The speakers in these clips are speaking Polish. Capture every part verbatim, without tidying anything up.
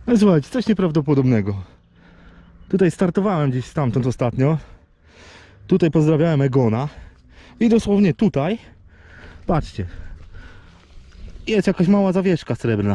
No słuchajcie, coś nieprawdopodobnego. Tutaj startowałem gdzieś stamtąd ostatnio. Tutaj pozdrawiałem Egona. I dosłownie tutaj, patrzcie, jest jakaś mała zawieszka srebrna.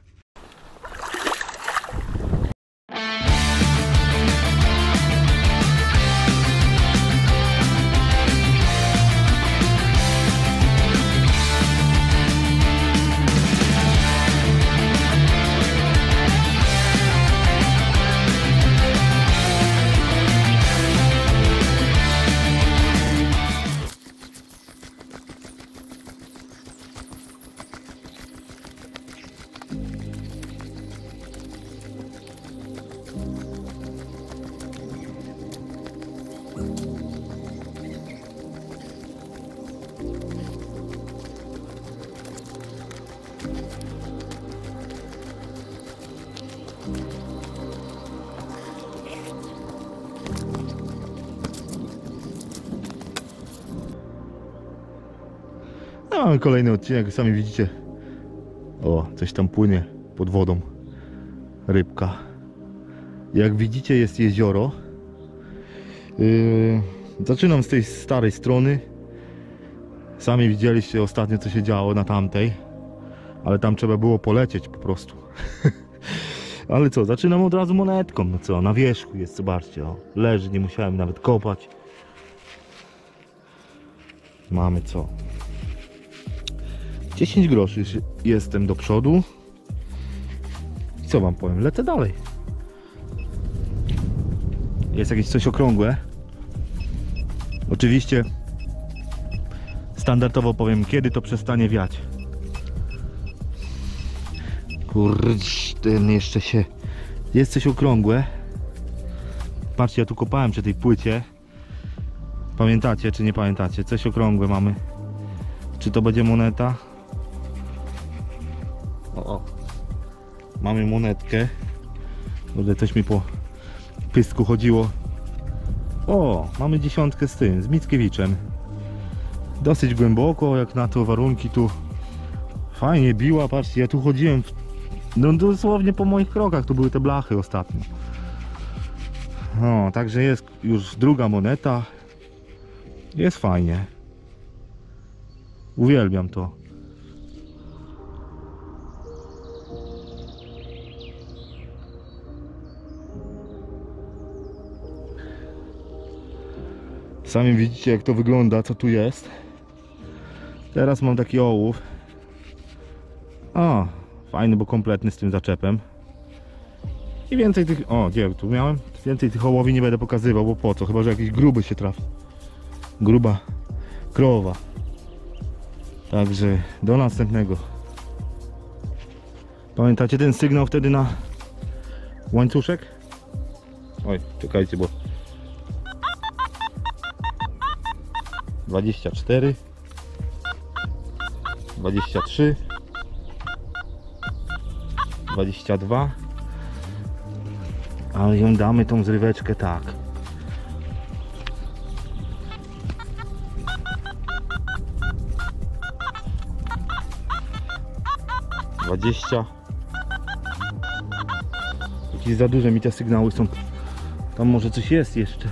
No, mamy kolejny odcinek, jak sami widzicie. O, coś tam płynie pod wodą. Rybka. Jak widzicie, jest jezioro. Yy, zaczynam z tej starej strony. Sami widzieliście ostatnio, co się działo na tamtej. Ale tam trzeba było polecieć po prostu. Ale co, zaczynam od razu monetką. No co, na wierzchu jest, zobaczcie. O, leży, nie musiałem nawet kopać. Mamy co? dziesięć groszy jestem do przodu. I co wam powiem? Lecę dalej. Jest jakieś coś okrągłe. Oczywiście standardowo powiem, kiedy to przestanie wiać. Kurde, ten jeszcze się... Jest coś okrągłe. Patrzcie, ja tu kopałem przy tej płycie. Pamiętacie, czy nie pamiętacie? Coś okrągłe mamy. Czy to będzie moneta? O, o. Mamy monetkę. Kurde, coś mi po pysku chodziło. O, mamy dziesiątkę z tym, z Mickiewiczem. Dosyć głęboko, jak na to warunki tu. Fajnie biła, patrzcie, ja tu chodziłem w... No dosłownie po moich krokach, tu były te blachy ostatnio. No, także jest już druga moneta. Jest fajnie. Uwielbiam to. Sami widzicie, jak to wygląda, co tu jest. Teraz mam taki ołów. O, fajny, bo kompletny z tym zaczepem. I więcej tych... O, gdzie tu miałem? Więcej tych ołowi nie będę pokazywał, bo po co? Chyba że jakiś gruby się trafi. Gruba krowa. Także do następnego. Pamiętacie ten sygnał wtedy na łańcuszek? Oj, czekajcie, bo dwadzieścia cztery, dwadzieścia trzy, dwadzieścia dwa. Ale ją damy tą zryweczkę tak. dwadzieścia. Jakieś za duże mi te sygnały są. Tam może coś jest jeszcze.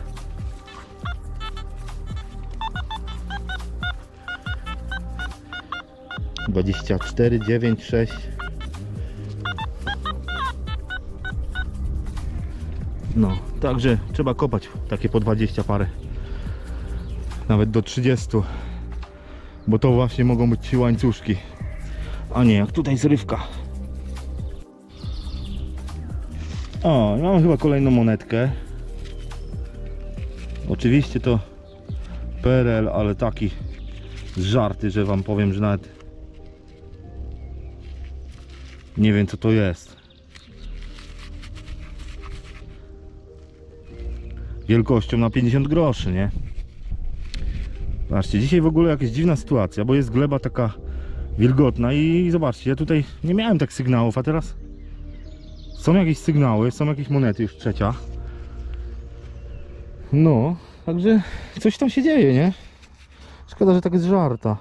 dwadzieścia cztery, dziewięć, sześć. No, także trzeba kopać takie po dwadzieścia parę. Nawet do trzydziestu. Bo to właśnie mogą być ci łańcuszki. A nie, jak tutaj zrywka. O, mam chyba kolejną monetkę. Oczywiście to P R L, ale taki żarty, że wam powiem, że nawet nie wiem, co to jest. Wielkością na pięćdziesiąt groszy, nie? Zobaczcie, dzisiaj w ogóle jakaś dziwna sytuacja, bo jest gleba taka wilgotna i zobaczcie, ja tutaj nie miałem tak sygnałów, a teraz są jakieś sygnały, są jakieś monety, już trzecia. No, także coś tam się dzieje, nie? Szkoda, że tak jest żarta.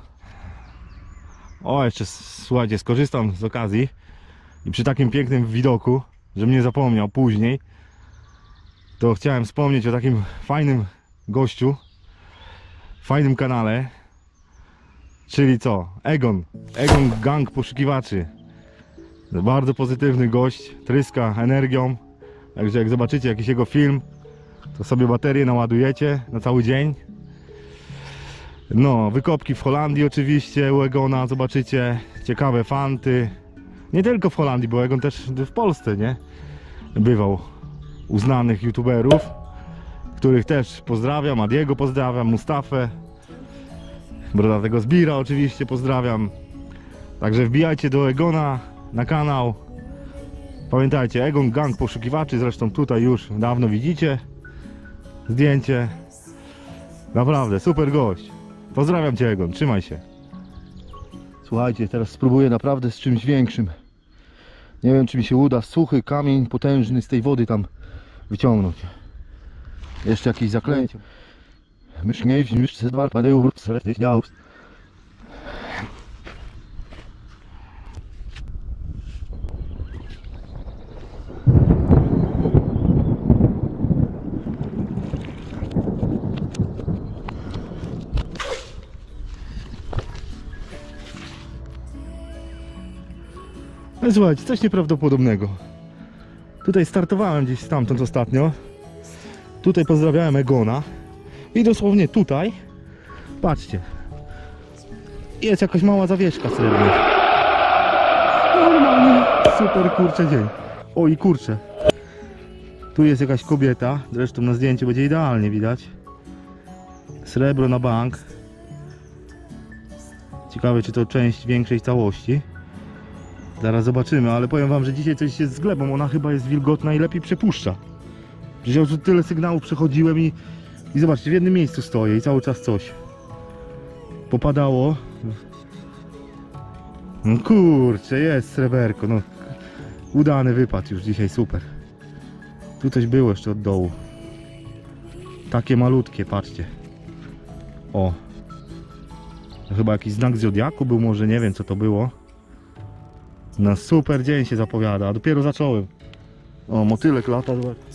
O, jeszcze słuchajcie, skorzystam z okazji i przy takim pięknym widoku żebym nie zapomniał później, to chciałem wspomnieć o takim fajnym gościu, fajnym kanale, czyli co? Egon, Egon Gang Poszukiwaczy. Bardzo pozytywny gość, tryska energią, także jak zobaczycie jakiś jego film, to sobie baterię naładujecie na cały dzień. No, wykopki w Holandii oczywiście u Egona, zobaczycie ciekawe fanty. Nie tylko w Holandii, bo Egon też w Polsce, nie? Bywał uznanych youtuberów, których też pozdrawiam, Adiego pozdrawiam, Mustafę, Brodatego Zbira oczywiście pozdrawiam. Także wbijajcie do Egona na kanał. Pamiętajcie, Egon Gang Poszukiwaczy, zresztą tutaj już dawno widzicie zdjęcie. Naprawdę, super gość. Pozdrawiam Cię, Egon, trzymaj się. Słuchajcie, teraz spróbuję naprawdę z czymś większym. Nie wiem, czy mi się uda suchy kamień potężny z tej wody tam wyciągnąć. Jeszcze jakieś zaklęcie. Mysz nie wziąć, mysz dwa padeu, sredyś jaust. No słuchajcie, coś nieprawdopodobnego. Tutaj startowałem gdzieś stamtąd ostatnio. Tutaj pozdrawiałem Egona. I dosłownie tutaj, patrzcie, jest jakaś mała zawieszka srebrna. Normalnie super kurczę dzień. O i kurczę, tu jest jakaś kobieta, zresztą na zdjęciu będzie idealnie widać. Srebro na bank. Ciekawe, czy to część większej całości. Zaraz zobaczymy, ale powiem wam, że dzisiaj coś jest z glebą. Ona chyba jest wilgotna i lepiej przepuszcza. Przecież ja już tu tyle sygnałów przechodziłem i, i zobaczcie, w jednym miejscu stoję i cały czas coś popadało. No kurczę, jest sreberko. No, udany wypad już dzisiaj, super. Tu coś było jeszcze od dołu. Takie malutkie, patrzcie. O. To chyba jakiś znak zodiaku był, może nie wiem co to było. Na super dzień się zapowiada, a dopiero zacząłem. O, motylek lata.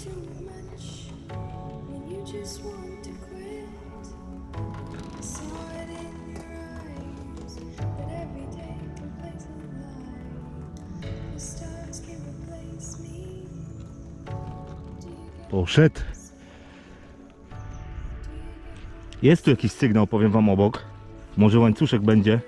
Poszedł. Jest tu jakiś sygnał, powiem wam, obok. Może łańcuszek będzie.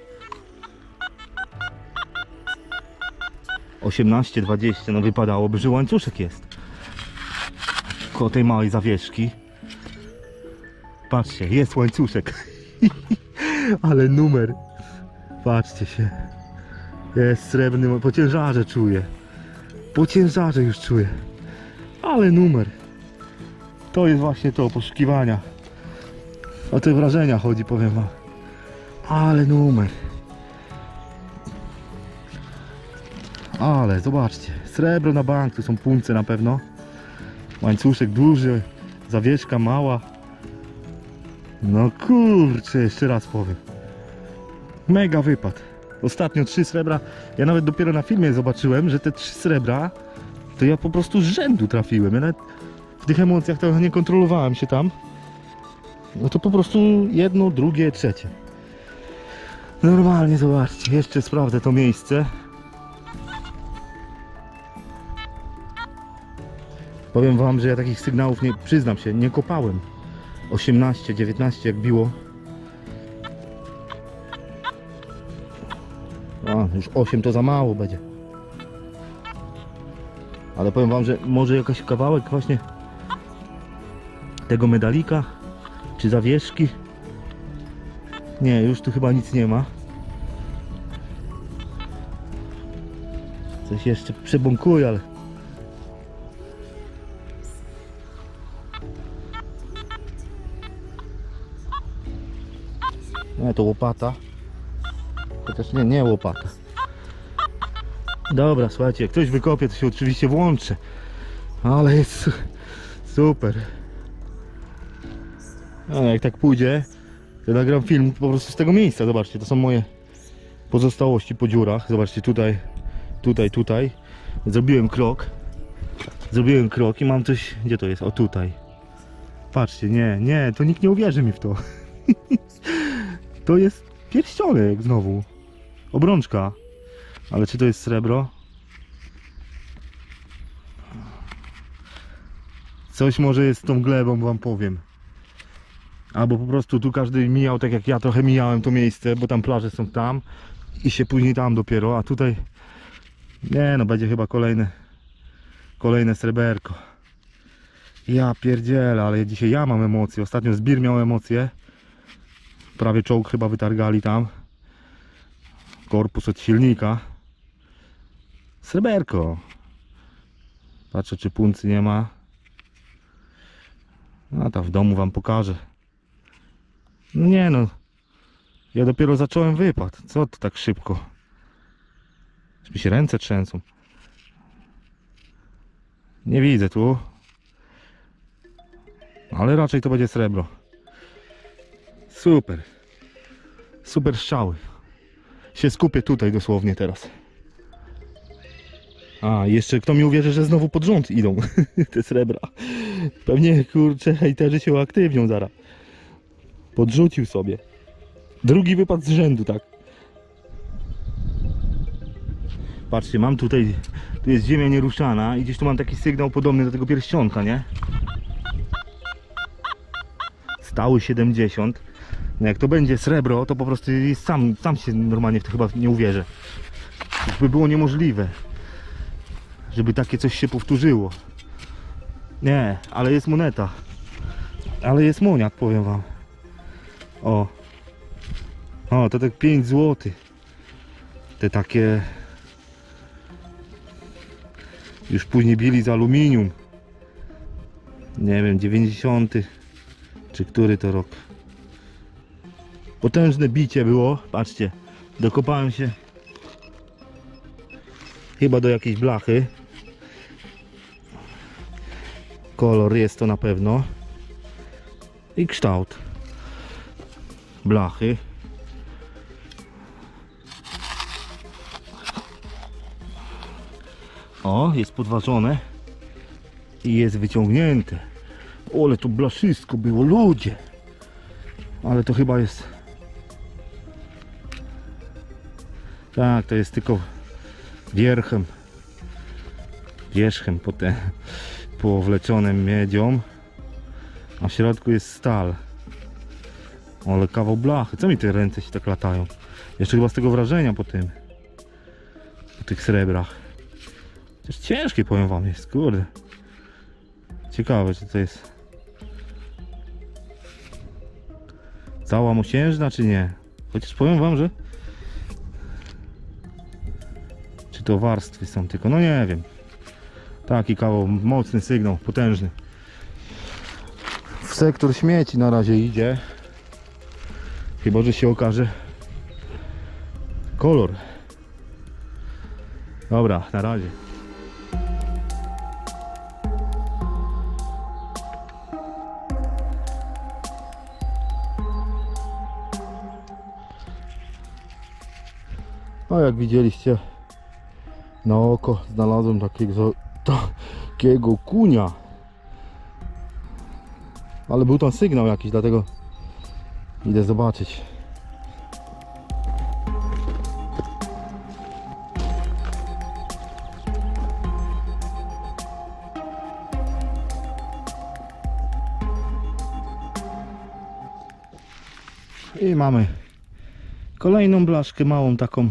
osiemnaście dwadzieścia, no wypadałoby, że łańcuszek jest koło tej małej zawieszki. Patrzcie, jest łańcuszek. Ale numer. Patrzcie się. Jest srebrny, po ciężarze czuję. Po ciężarze już czuję. Ale numer. To jest właśnie to, poszukiwania. O te wrażenia chodzi, powiem wam. Ale numer. Ale zobaczcie, srebro na bank, tu są punce na pewno. Łańcuszek duży, zawieszka mała. No kurczę, jeszcze raz powiem. Mega wypad. Ostatnio trzy srebra. Ja nawet dopiero na filmie zobaczyłem, że te trzy srebra to ja po prostu z rzędu trafiłem. Ja nawet w tych emocjach to nie kontrolowałem się tam. No to po prostu jedno, drugie, trzecie. Normalnie, zobaczcie, jeszcze sprawdzę to miejsce. Powiem wam, że ja takich sygnałów, nie, przyznam się, nie kopałem. osiemnaście, dziewiętnaście jak biło. A, już osiem to za mało będzie. Ale powiem wam, że może jakaś kawałek właśnie tego medalika, czy zawieszki. Nie, już tu chyba nic nie ma. Coś jeszcze przebąkuje, ale... Nie, to łopata. Chociaż nie, nie łopata. Dobra, słuchajcie, jak ktoś wykopie, to się oczywiście włączę. Ale jest super. No, jak tak pójdzie, to nagram film po prostu z tego miejsca. Zobaczcie, to są moje pozostałości po dziurach. Zobaczcie, tutaj, tutaj, tutaj. Zrobiłem krok. Zrobiłem krok i mam coś... Gdzie to jest? O, tutaj. Patrzcie, nie, nie, to nikt nie uwierzy mi w to. To jest pierścionek znowu. Obrączka. Ale czy to jest srebro? Coś może jest z tą glebą, wam powiem. Albo po prostu tu każdy mijał tak jak ja trochę mijałem to miejsce, bo tam plaże są tam i się później tam dopiero, a tutaj nie no, będzie chyba kolejne kolejne sreberko. Ja pierdzielę, ale dzisiaj ja mam emocje. Ostatnio Zbir miał emocje. Prawie czołg chyba wytargali tam. Korpus od silnika. Sreberko. Patrzę, czy puncy nie ma. A tam w domu wam pokażę. No nie no. Ja dopiero zacząłem wypad. Co to tak szybko? Aż mi się ręce trzęsą. Nie widzę tu. Ale raczej to będzie srebro. Super. Super strzały. Się skupię tutaj dosłownie teraz. A, jeszcze kto mi uwierzy, że znowu pod rząd idą te srebra. Pewnie, kurczę, hejterzy się uaktywnią zaraz. Podrzucił sobie. Drugi wypad z rzędu, tak. Patrzcie, mam tutaj, tu jest ziemia nieruszana i gdzieś tu mam taki sygnał podobny do tego pierścionka, nie? Stały siedemdziesiąt. No jak to będzie srebro, to po prostu sam, sam się normalnie w to chyba nie uwierzę. To by było niemożliwe, żeby takie coś się powtórzyło. Nie, ale jest moneta. Ale jest moniak, powiem wam. O. O, to tak pięć złotych. Te takie... Już później bili z aluminium. Nie wiem, dziewięćdziesiąty. Czy który to rok. Potężne bicie było. Patrzcie. Dokopałem się chyba do jakiejś blachy. Kolor jest to na pewno. I kształt blachy. O, jest podważone i jest wyciągnięte. O, ale to blaszysko było, ludzie. Ale to chyba jest... Tak, to jest tylko wierchem. Wierzchem potem powleczonym miedzią. A w środku jest stal. O, ale kawał blachy. Co mi te ręce się tak latają? Jeszcze chyba z tego wrażenia po tym. Po tych srebrach. Też ciężkie, powiem wam, jest, kurde. Ciekawe, czy to jest cała mosiężna, czy nie. Chociaż powiem wam, że czy to warstwy są tylko, no nie wiem. Taki kawał, mocny sygnał, potężny. W sektor śmieci na razie idzie. Chyba że się okaże kolor. Dobra, na razie. No jak widzieliście, na oko znalazłem takiego, takiego kunia. Ale był tam sygnał jakiś, dlatego idę zobaczyć. I mamy kolejną blaszkę, małą taką.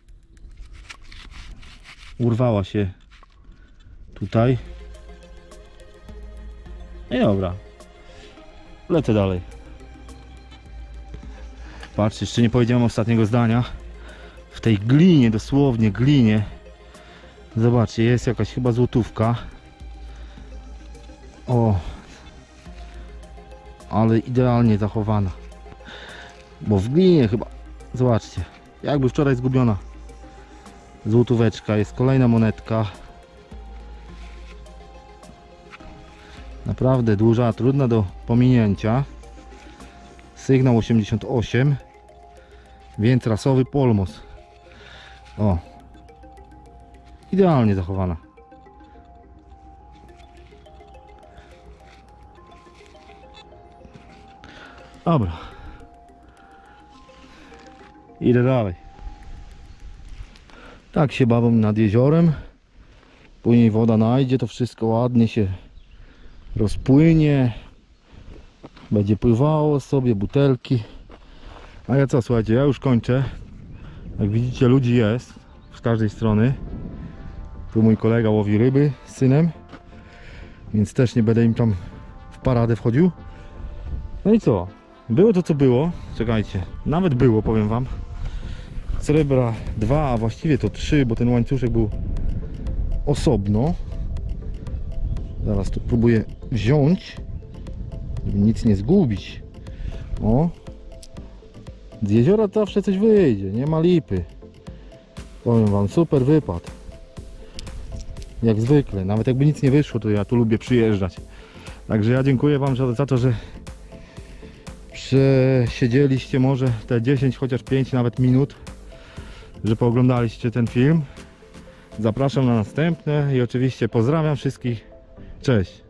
Urwała się tutaj. I dobra. Lecę dalej. Patrzcie, jeszcze nie powiedziałem ostatniego zdania. W tej glinie, dosłownie glinie. Zobaczcie, jest jakaś chyba złotówka. O. Ale idealnie zachowana. Bo w glinie chyba. Zobaczcie. Jakby wczoraj zgubiona. Złotóweczka. Jest kolejna monetka. Naprawdę duża, trudna do pominięcia. Sygnał osiemdziesiąt osiem. Więc rasowy polmos. O. Idealnie zachowana. Dobra. Idę dalej. Tak się bawią nad jeziorem. Później woda najdzie, to wszystko ładnie się rozpłynie. Będzie pływało sobie, butelki. A ja co, słuchajcie, ja już kończę. Jak widzicie, ludzi jest z każdej strony. Tu mój kolega łowi ryby z synem, więc też nie będę im tam w paradę wchodził. No i co? Było to co było. Czekajcie, nawet było, powiem wam. Srebra dwa, a właściwie to trzy, bo ten łańcuszek był osobno. Zaraz to próbuję wziąć, żeby nic nie zgubić. O, z jeziora to zawsze coś wyjdzie, nie ma lipy. Powiem wam, super wypad. Jak zwykle, nawet jakby nic nie wyszło, to ja tu lubię przyjeżdżać. Także ja dziękuję wam za, za to, że przesiedzieliście może te dziesięć, chociaż pięć nawet minut, że pooglądaliście ten film. Zapraszam na następne i oczywiście pozdrawiam wszystkich. Cześć!